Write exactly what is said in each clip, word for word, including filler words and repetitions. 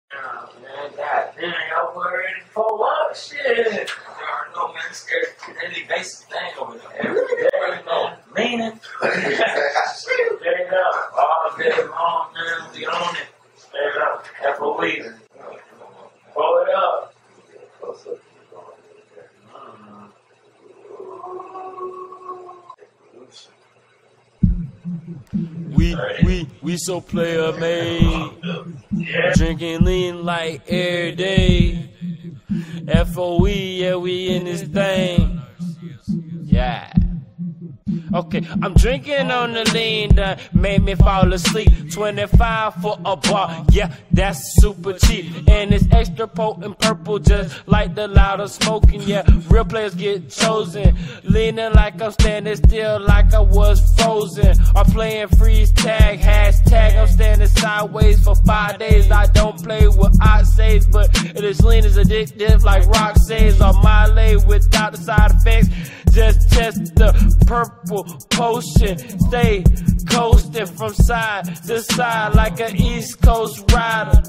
Oh, man, God damn, y'all worried for what? Shit. You already know, man. It's a daily basic thing over there. Every day, man. Leaning. Straight up. All day long, man. We on it. Straight up. F O E. Pull it up. We, we, we so player made, drinking lean like every day. F O E, yeah, we in this thing. Yeah. Okay, I'm drinking on the lean that made me fall asleep. twenty-five for a bar, yeah, that's super cheap. And it's extra potent purple, just like the louder smoking. Yeah, real players get chosen. Leaning like I'm standing still, like I was frozen. Or playing freeze tag, hashtag I'm standing sideways for five days. I don't play with odd saves, but this lean is addictive like rock saves or Miley without the side effects. Just test the purple potion. Stay coasting from side to side like an East Coast rider.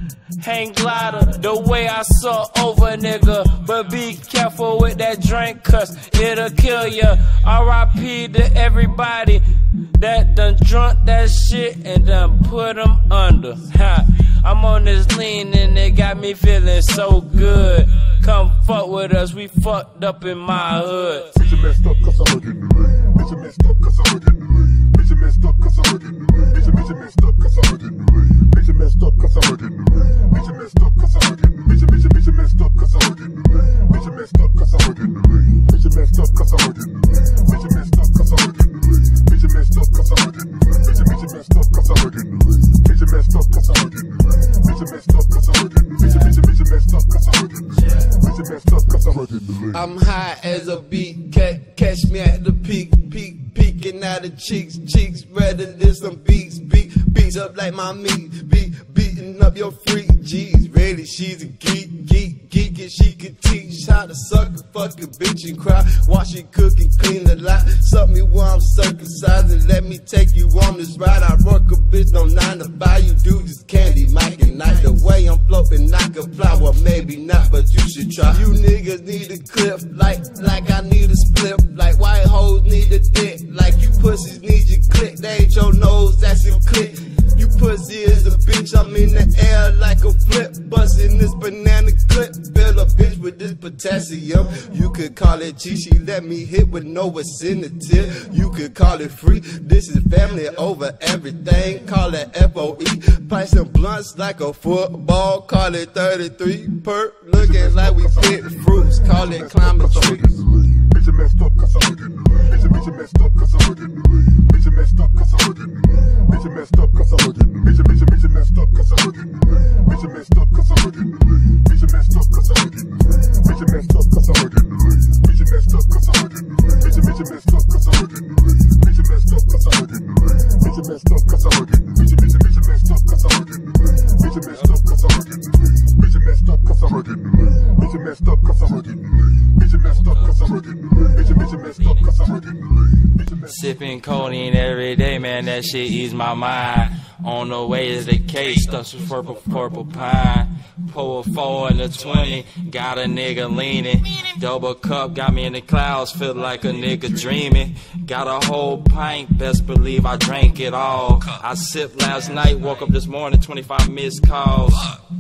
Hang glider, the way I saw over, nigga. But be careful with that drink, cause it'll kill ya. R I P to everybody that done drunk that shit and done put them under. Ha. I'm on this lean and it got me feeling so good. Come fuck with us, we fucked up in my hood. Bitch, you messed up cause I'm getting the lean. Bitch, you messed up cause I'm getting the lean. Bitch, you messed up cause I'm getting the lean. Bitch, you messed up cause I'm getting the lean. Bitch, you messed up cause I'm getting the lean. Bitch, you messed up cause I'm getting the lean. Bitch, you bitch, you messed up cause I'm getting the lean. Bitch, you messed up cause I'm getting the lean. Bitch, you messed up cause I'm getting the lean. Bitch, you messed up cause I'm getting the lean. Bitch, you messed up cause I'm getting the lean. Bitch, you messed up cause I'm getting the lean. Bitch, you messed up cause I'm getting the lean. Bitch, you messed up cause I'm getting the lean. Bitch, you bitch, you messed up cause I'm getting the lean. Bitch, you messed up cause I'm getting the lean. I'm high as a beat, catch me at the peak, peak, peeking out the cheeks, cheeks redder than some beats, beat, beats up like my meat, beat, beating up your freak, G's, really, she's a geek, geek, geek, and she can teach how to suck a fucking bitch and cry, wash it, cook and clean the lot, suck me while I'm circumcised and let me take you on this ride, I work a bitch no nine to five, you do just candy, Mike and night, the way I'm floating, I can fly, well maybe not, but you should try, you niggas need a clip, like, like I need a split, like white hoes need a dick, like you pussies need your click, they ain't your nose, that's a click. You pussy is a bitch, I'm in the air like a flip, bustin' this banana clip, fill a bitch with this potassium. You could call it cheat, she let me hit with no incentive. You could call it free, this is family over everything, call it F O E. Pipe some blunts like a football, call it thirty-three, perk, looking like we fit fruits, call it climate trees. Bitch, you messed up cause I'm getting the lean. Bitch, you messed up cause I'm getting the lean. Bitch, you messed up cause I'm getting the lean. Bitch, you messed up cause I'm getting the lean. Bitch, you bitch, you messed up cause I'm getting the lean. Bitch, you messed up cause I'm getting the lean. Bitch, you messed up cause I'm getting the lean. Bitch, you messed up cause I'm getting the lean. Bitch, you messed up cause I'm getting the lean. Bitch, you bitch, you messed up cause I'm getting the lean. Bitch, you messed up cause I'm getting the lean. Bitch, you messed up cause I'm getting the lean. Bitch, you bitch, you messed up cause I'm getting the lean. Bitch, you messed up cause I'm getting the lean. Bitch, you messed up cause I'm getting the lean. Bitch, you messed up cause I'm getting the lean. Bitch, you messed up cause I'm getting the lean. Bitch, you bitch, you messed up cause I'm getting the lean. Sipping codeine every day, man, that shit ease my mind. On the way to the case, stuff with purple, purple pine. Pull a four and a twenty, got a nigga leaning. Double cup, got me in the clouds, feel like a nigga dreaming. Got a whole pint, best believe I drank it all. I sipped last night, woke up this morning, twenty-five missed calls.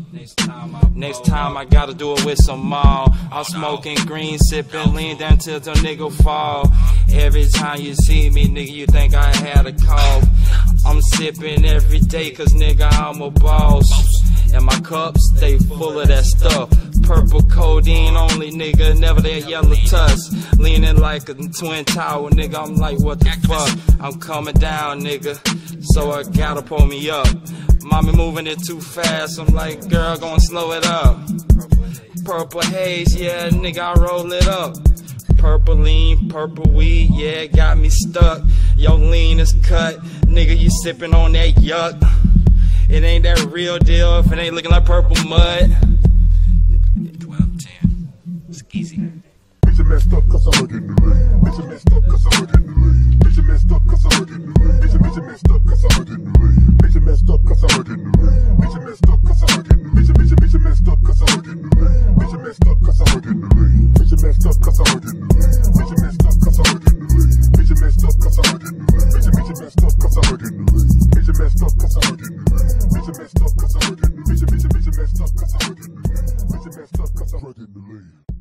Next time I gotta do it with some mall. I'm smoking green, sipping lean down till the nigga fall. Every time you see me, nigga, you think I had a cough. I'm sipping every day, cause nigga, I'm a boss. And my cups stay full of that stuff. Purple codeine only, nigga, never that yellow tusk. Leaning like a twin tower, nigga, I'm like, what the fuck? I'm coming down, nigga, so I gotta pull me up. Mommy moving it too fast, I'm like, girl, gonna slow it up. Purple haze, yeah, nigga, I roll it up. Purple lean, purple weed, yeah, it got me stuck. Yo, lean is cut, nigga, you sipping on that yuck. It ain't that real deal if it ain't looking like purple mud. twelve ten, skeezy. Bitch, you messed up cause I'm getting the lean. Bitch, you messed up cause I'm getting the lean. Bitch, you messed up cause I'm getting the lean. Bitch, you messed up cause I'm getting the lean. Bitch, you messed up cause I'm getting the lean. Bitch, you messed up cause I'm getting the lean. messed up cause I work in the lane. Bitch, you messed up cause I work in the lane. Bitch, bitch, bitch, messed up cause I work in the lane. Bitch, you messed up cause I work in the lane.